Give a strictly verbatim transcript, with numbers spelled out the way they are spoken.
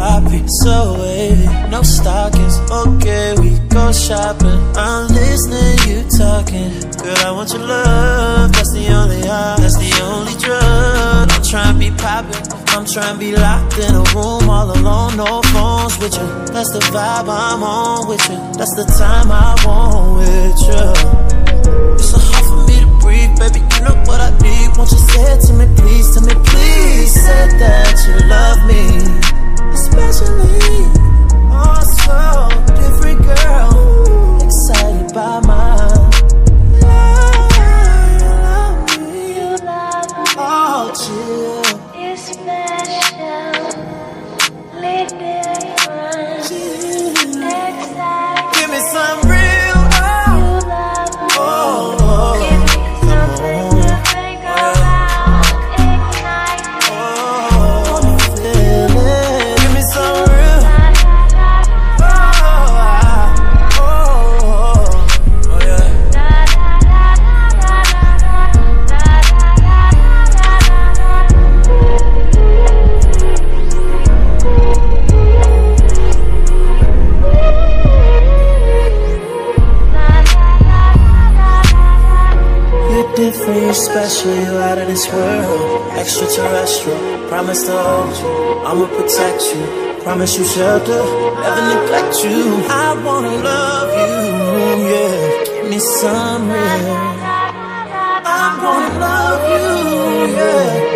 sloppy, so wavy, no stockings. Okay, we go shopping. I'm listening, you talking. Girl, I want your love. That's the only high, that's the only drug. I'm trying to be poppin', I'm trying to be locked in a room all alone, no phones with you. That's the vibe I'm on with you. That's the time I want with you. It's so hard for me to breathe, baby, you know what I need. Won't you say it to me, please, to me, please. Say that you love me, especially. Oh, so different, girl. Excited by my love. You love me. Oh, chill. You're special. Leave me different. Excited. Give me some real love. You love me. Oh, oh. Give me something to think about. Ignite. Oh, I'm feeling. Give me some real. Oh, oh, oh, yeah. You're different, you're special, you're out of this world. Extraterrestrial, promise to hold you. I'ma protect you, promise you shelter, never neglect you. I wanna love you, yeah. Give me some real. I wanna love you, yeah.